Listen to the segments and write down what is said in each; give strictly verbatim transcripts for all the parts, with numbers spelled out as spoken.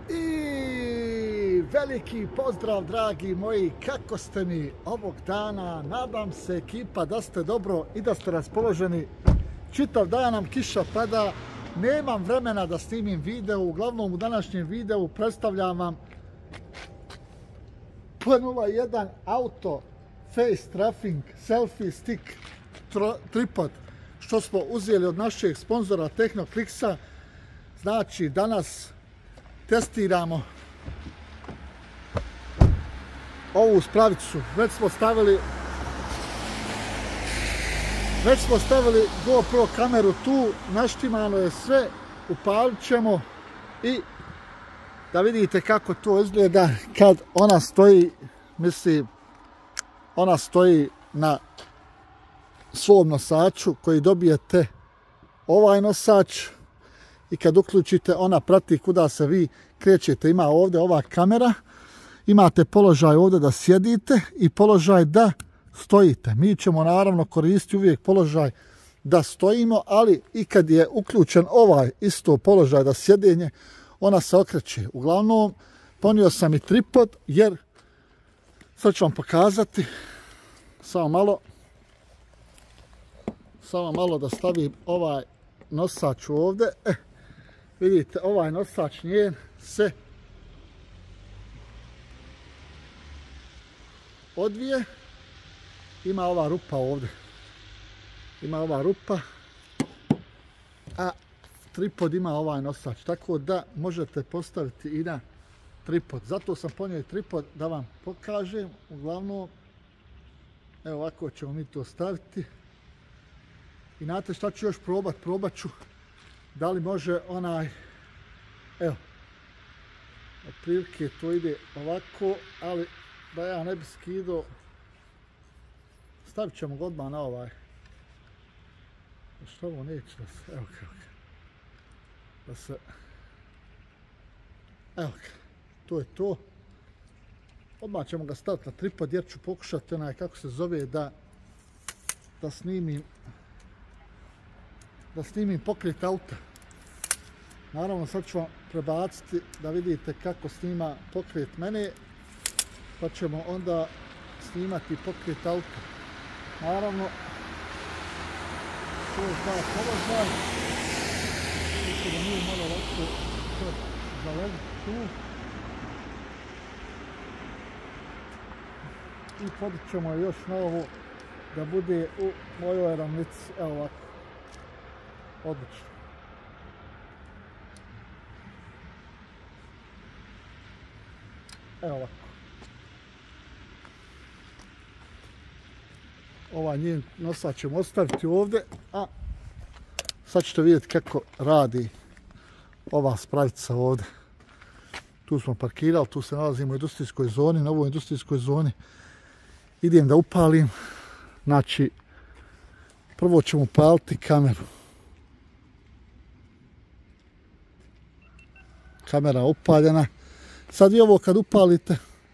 I veliki pozdrav, dragi moji, kako ste mi ovog dana? Nadam se, ekipa, da ste dobro i da ste raspoloženi. Čitav dan nam kiša pada, nemam vremena da snimim video. Uglavnom u današnjem videu predstavljam vam P nula jedan auto face tracking selfie stick tripod što smo uzeli od našeg sponzora Tehnokliksa. Znači, danas testiramo ovu spravicu. Već smo stavili već smo stavili GoPro kameru tu, naštimano je sve, upalit ćemo i da vidite kako to izgleda kad ona stoji, mislim, ona stoji na svom nosaču koji dobijete ovaj nosač i kad uključite ona prati kuda se vi krećete. Ima ovdje ova kamera, imate položaj ovdje da sjedite i položaj da stojite. Mi ćemo naravno koristiti uvijek položaj da stojimo, ali i kad je uključen ovaj isto položaj da sjedenje, ona se okreće. Uglavnom, ponio sam i tripod jer sad ću vam pokazati, samo malo, samo malo da stavim ovaj nosač ovdje. E, vidite, ovaj nosač njen se odvije. Ima ova rupa ovdje. Ima ova rupa. A tripod ima ovaj nosač. Tako da možete postaviti i na tripod. Zato sam ponio tripod da vam pokažem. Uglavnom, evo ovako ćemo mi to staviti. I znate šta ću još probat? Probat ću da li može onaj, evo, otprilike to ide ovako, ali da ja ne bi skidao, stavit ćemo ga odmah na ovaj. Što ovo neće da se, evo kako, da se, evo ga, to je to. Odmah ćemo ga staviti na tripod jer ću pokušati onaj, kako se zove, da, da snimim, da snimim pokret auta. Naravno sad ću vam prebaciti da vidite kako snima pokret mene, pa ćemo onda snimati pokret auta. Naravno, to je taj položaj. Vidite da nije malo lako to zalediti tu. I podit ćemo još na ovo da bude u mojoj ravnici. Evo ovako. Odlično. Evo ovako. Ovaj njen nosač ćemo ostaviti ovdje, a sad ćete vidjeti kako radi ova spravica ovdje. Tu smo parkirali, tu se nalazimo u industrijskoj zoni, na ovoj industrijskoj zoni. Idem da upalim, znači prvo ćemo upaliti kameru. Kamera upaljena. Sad vi ovo kad upalite,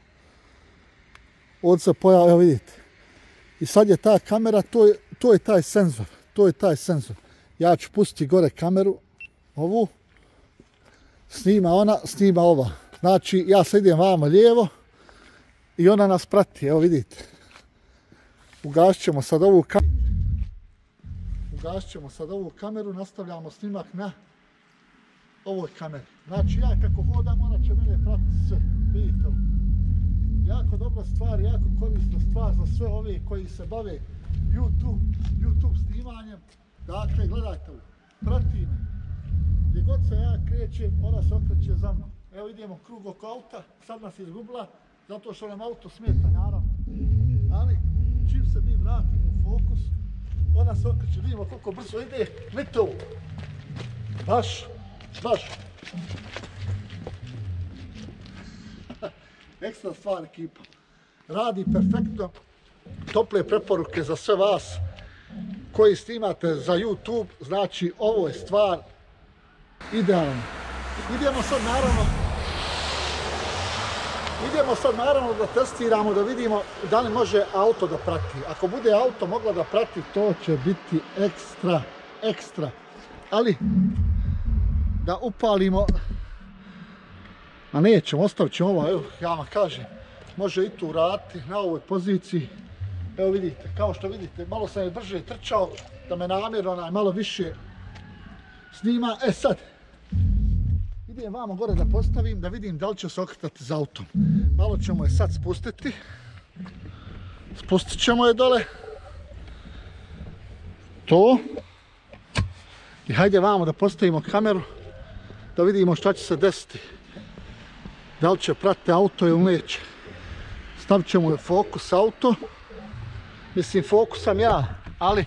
ovdje se pojavlja, evo vidite. I sad je ta kamera, to je, to je taj senzor, to je taj senzor. Ja ću pustiti gore kameru, ovu, snima ona, snima ova. Znači, ja sad idem vamo lijevo i ona nas prati, evo vidite. Ugasit ćemo sad ovu kameru. Ugasit ćemo sad ovu kameru, nastavljamo snimak na ovoj kameri. Znači, ja kako hodam, ona će mene pratiti sve, vidite ovo. Jako dobra stvar, jako korisna stvar za sve ove koji se bave YouTube, YouTube snimanjem. Dakle, gledajte ovo, prati me. Gdje god se ja krećem, ona se okreće za mnom. Evo idemo krug oko auta, sad nas izgubila, zato što nam auto smeta, naravno. Ali, čim se mi vratimo u fokus, ona se okreće, vidimo koliko brzo ide, vidite ovo. Baš, baš. Ekstra stvar, ekipa. Radi perfektno. Tople preporuke za sve vas koji snimate za YouTube. Znači, ovo je stvar idealna. Idemo sad naravno Idemo sad naravno da testiramo, da vidimo da li može auto da prati. Ako bude auto mogla da prati, to će biti ekstra, ekstra. Ali da upalimo A nećemo, ostavit ćemo ovo, evo, ja vam kažem, može i tu raditi na ovoj poziciji. Evo vidite, kao što vidite, malo sam je brže trčao, da me namjerno onaj malo više snima. E sad, idem vamo gore da postavim, da vidim da li će se okretati za autom. Malo ćemo je sad spustiti. Spustit ćemo je dole. To. I hajde vamo da postavimo kameru, da vidimo šta će se desiti. Da li će pratiti auto ili neće. Stavit ćemo je fokus auto. Mislim, fokus sam ja, ali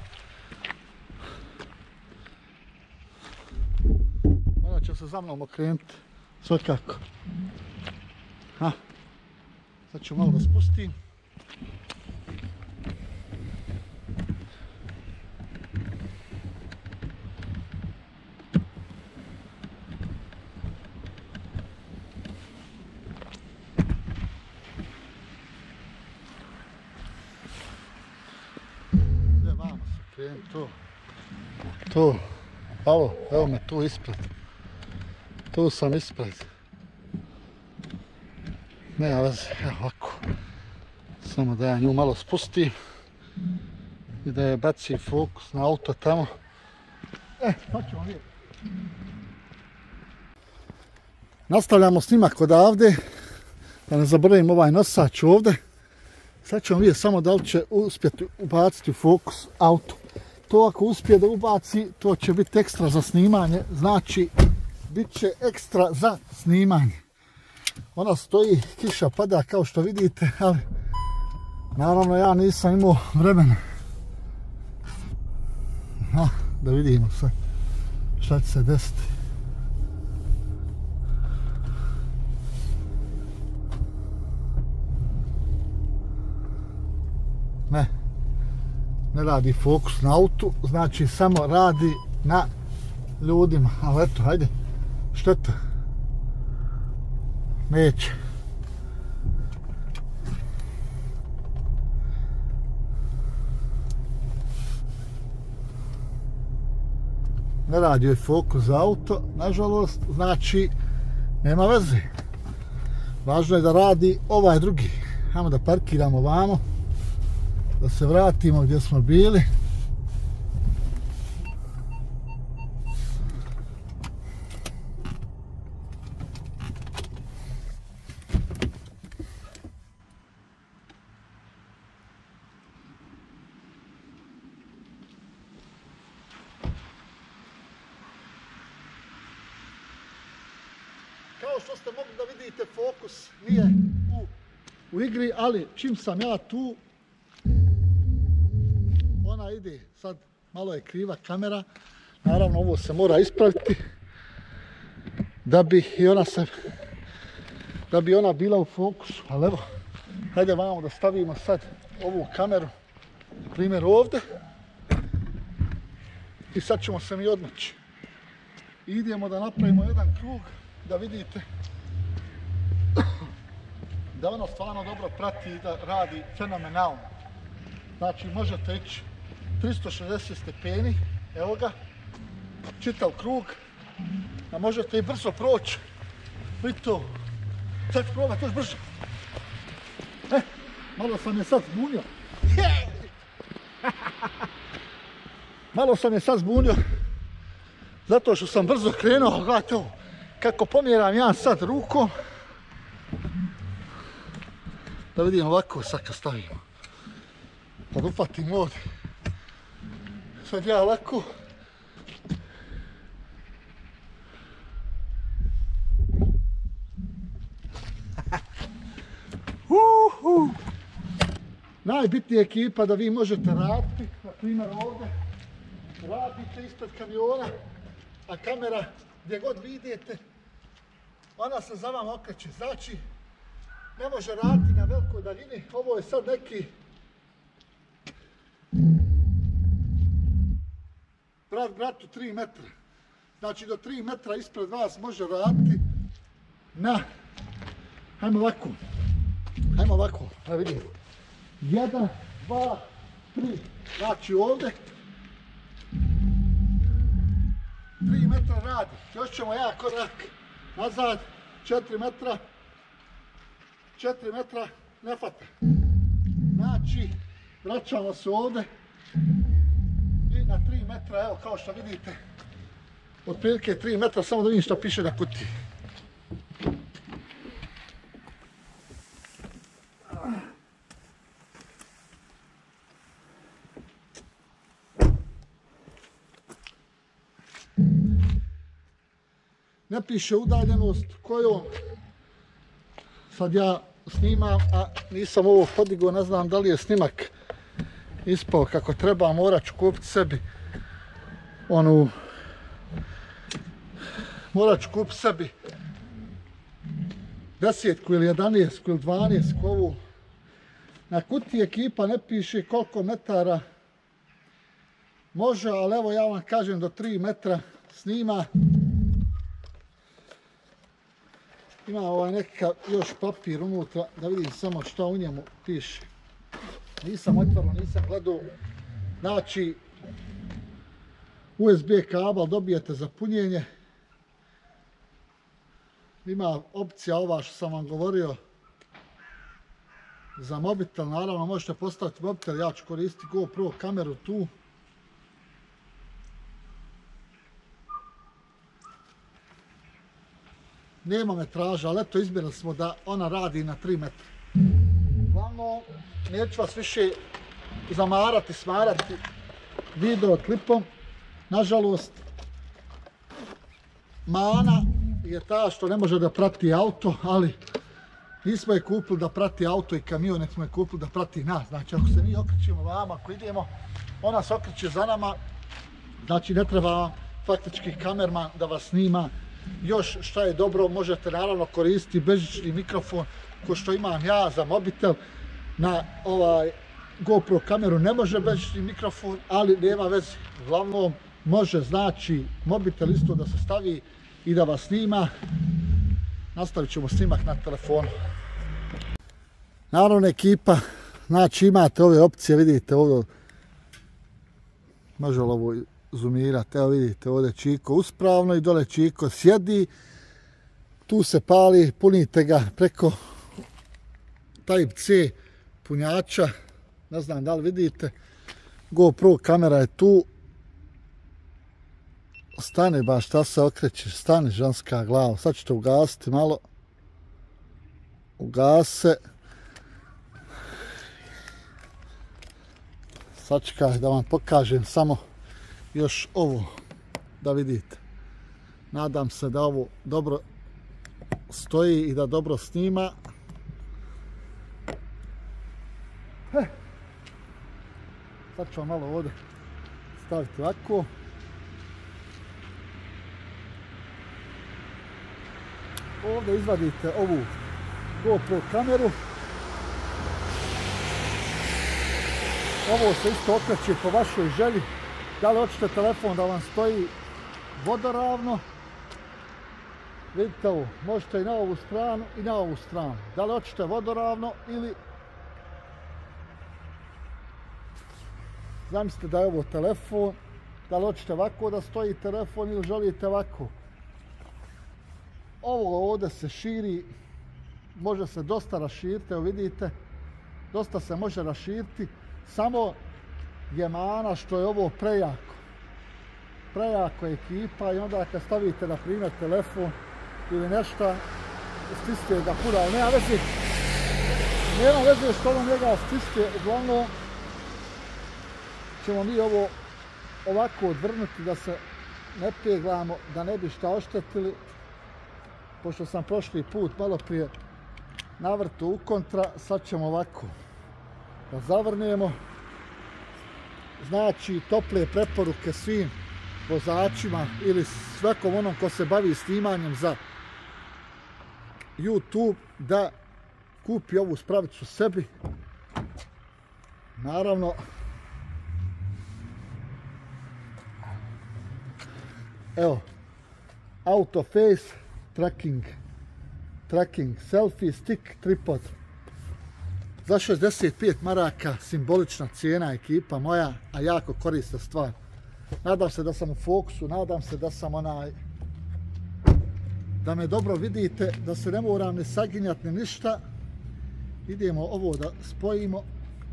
ona će se za mnom okrenuti, svakako. Ha. Sad ću malo da spustim. To, to, alo, evo me tu ispred, tu sam ispred, nema veze, evo ovako, samo da ja nju malo spustim i da je bacim fokus na auto tamo. E, sad ćemo vidjeti. Nastavljamo snimak odavde, da ne zaboravim ovaj nosač ovdje. Sad ćemo vidjeti samo da li će uspjeti ubaciti u fokus auto. To ako uspije da ubaci, to će biti ekstra za snimanje, znači bit će ekstra za snimanje. Ona stoji, kiša pada kao što vidite, ali naravno ja nisam imao vremena. Ha, da vidimo sad šta će se desiti. Ne. Ne radi fokus na autu, znači samo radi na ljudima. Ali eto, hajde, šteta. Neće. Ne radi joj fokus za auto, nažalost, znači nema veze. Važno je da radi ovaj drugi. Hajmo da parkiramo vamo. Da se vratimo gdje smo bili. Kao što ste mogli da vidite, fokus nije u, u igri, ali čim sam ja tu, ona ide, sad malo je kriva kamera, naravno ovo se mora ispraviti da bi i ona se, da bi ona bila u fokusu, ali evo, hajde vamo da stavimo sad ovu kameru, na primjer ovdje, i sad ćemo se mi odmoći. Idemo da napravimo jedan krug, da vidite da ona stvarno dobro prati i da radi fenomenalno. Znači možete ići tristo šezdeset stepeni, evo ga, čitav krug, a možete i brzo proći. Vidite to, sad ću probati još brže. E, malo sam je sad zbunio. Malo sam je sad zbunio, zato što sam brzo krenuo, gledajte ovo, kako pomjeram ja sad rukom. Da vidim ovako sad kad stavimo. Kad upatim ovdje. Sad ja ovako. Uhu. Najbitnija ekipa da vi možete raditi, na primjer ovdje. Radite ispred kamiona, a kamera gdje god vidite, ona se za vama okreće. Znači, ne može raditi na velikoj daljini. Ovo je sad neki brat bratu tri metra. Znači do tri metra ispred vas može raditi na, hajmo ovako, hajmo ovako, da vidimo. Jedan, dva, tri, znači ovdje. tri metra radi, još ćemo ja korak nazad četiri metra, četiri metra ne fata. Znači, vraćamo se ovdje i na tri metra, evo kao što vidite, otprilike tri metra, samo da vidim što piše na kutiji. Ne piše udaljenost kojom sad ja snimam, a nisam ovo podigao, ne znam da li je snimak ispao kako treba, morat ću kupiti sebi onu, morat ću kupiti sebi desetku ili jedanaestku ili dvanaestku ovu. Na kutiji ekipa ne piše koliko metara može, ali evo ja vam kažem do tri metra snima. Ima ovaj nekakav još papir unutra, da vidim samo što u njemu piše. Nisam otvoreno, nisam gledao. Znači, U S B kabel dobijete za punjenje. Ima opcija ova što sam vam govorio za mobitel, naravno možete postaviti mobitel, ja ću koristiti GoPro kameru tu. Nema metraža, ali eto izbjerali smo da ona radi na tri metra. Uglavnom, neću vas više zamarati, smarati video klipom. Nažalost, mana je ta što ne može da prati auto, ali nismo je kupili da prati auto i kamion, nek smo je kupili da prati nas. Znači, ako se mi okrećemo vama, ako idemo, ona se okreće za nama. Znači, ne treba vam faktički kamerman da vas snima. Još šta je dobro, možete naravno koristiti bežični mikrofon ko što imam ja za mobitel. Na ovaj GoPro kameru ne može bežični mikrofon, ali nema veze. Uglavnom može, znači mobitel isto da se stavi i da vas snima. Nastavit ćemo snimak na telefonu. Naravno ekipa, znači imate ove opcije, vidite ovdje, može li ovo zoomirati, evo vidite ovdje Čiko uspravno i dole Čiko sjedi, tu se pali, punite ga preko Type C punjača, ne znam da li vidite, GoPro kamera je tu, stane baš, šta se okrećeš, stane ženska glava, sad ćete ugasiti malo, ugase, sačekaj da vam pokažem samo još ovo da vidite. Nadam se da ovo dobro stoji i da dobro snima. He. Sad ću vam malo ovdje staviti ovako. Ovdje izvadite ovu GoPro kameru. Ovo se isto okreće po vašoj želji. Da li hoćete telefon da vam stoji vodoravno? Vidite ovo, možete i na ovu stranu i na ovu stranu. Da li hoćete vodoravno ili... Zamislite da je ovo telefon. Da li hoćete ovako da stoji telefon ili želite ovako? Ovo ovdje se širi, može se dosta raširiti, evo vidite, dosta se može raširiti, samo je mana što je ovo prejako. Prejako je ekipa i onda kad stavite na primjer telefon ili nešto, stisnite ga puno, ali nema veze, nema veze što ono njega stisnite, uglavnom ćemo mi ovo ovako odvrnuti da se ne peglamo, da ne bi šta oštetili. Pošto sam prošli put malo prije navrtu u kontra, sad ćemo ovako da zavrnemo. Znači, tople preporuke svim vozačima ili svakom onom ko se bavi snimanjem za YouTube da kupi ovu spravicu sebi. Naravno, evo, auto face tracking, tracking, selfie stick, tripod. Za šezdeset pet maraka, simbolična cijena ekipa moja, a jako korisna stvar. Nadam se da sam u fokusu, nadam se da sam onaj da me dobro vidite, da se ne moram ne saginjati ni ništa. Idemo ovo da spojimo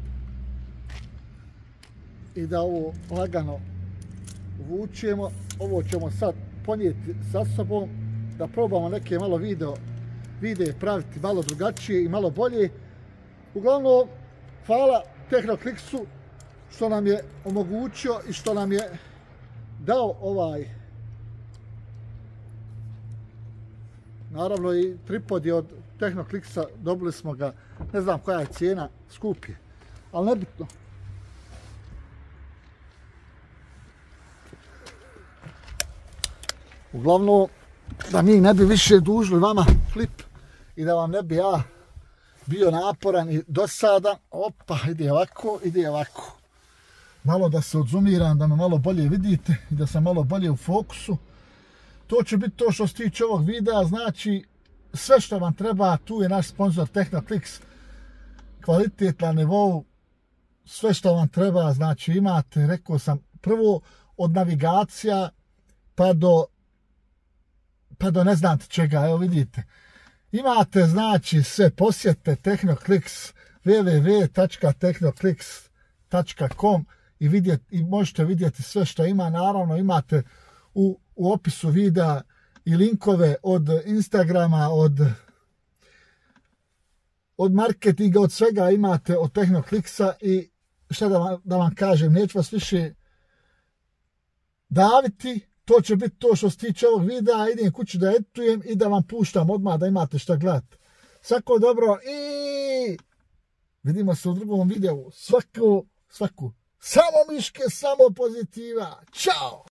i da ovo lagano vučemo. Ovo ćemo sad ponijeti sa sobom, da probamo neke malo video, videe praviti malo drugačije i malo bolje. Uglavnom, hvala Tehnokliksu što nam je omogućio i što nam je dao ovaj, naravno i tripod je od Tehnokliksa, dobili smo ga, ne znam koja je cijena, skup je, ali nebitno. Uglavnom, da mi ne bi više dužili vama klip i da vam ne bi ja bio naporan i dosadan, opa, ide ovako, ide ovako. Malo da se odzumiram, da me malo bolje vidite i da sam malo bolje u fokusu. To će biti to što se tiče ovog videa, znači sve što vam treba, tu je naš sponsor Tehnokliks, kvalitet na nivou, sve što vam treba, znači imate, rekao sam, prvo od navigacija pa do pa do ne znam čega, evo vidite. Imate, znači, sve, posjetite Tehnokliks, w w w tačka tehnokliks tačka com i, vidjet, i možete vidjeti sve što ima. Naravno, imate u, u opisu videa i linkove od Instagrama, od, od marketinga, od svega imate od Tehnokliksa i šta da vam, da vam kažem, neću vas više daviti. To će biti to što se tiče ovog videa, idem kući da editujem i da vam puštam odmah da imate šta gledati. Svako dobro i vidimo se u drugom videu. Svaku, svaku. Samo miške, samo pozitiva. Ćao!